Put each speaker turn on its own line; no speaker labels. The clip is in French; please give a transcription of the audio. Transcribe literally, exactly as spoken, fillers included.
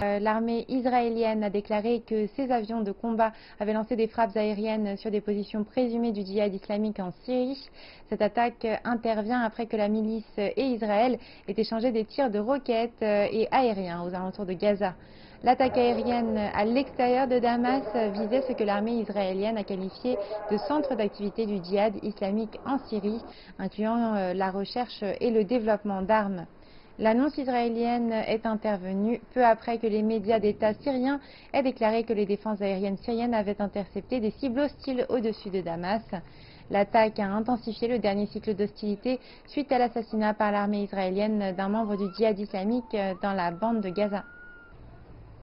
L'armée israélienne a déclaré que ses avions de combat avaient lancé des frappes aériennes sur des positions présumées du djihad islamique en Syrie. Cette attaque intervient après que la milice et Israël aient échangé des tirs de roquettes et aériens aux alentours de Gaza. L'attaque aérienne à l'extérieur de Damas visait ce que l'armée israélienne a qualifié de centre d'activité du djihad islamique en Syrie, incluant la recherche et le développement d'armes. L'annonce israélienne est intervenue peu après que les médias d'État syriens aient déclaré que les défenses aériennes syriennes avaient intercepté des cibles hostiles au-dessus de Damas. L'attaque a intensifié le dernier cycle d'hostilité suite à l'assassinat par l'armée israélienne d'un membre du djihad islamique dans la bande de Gaza.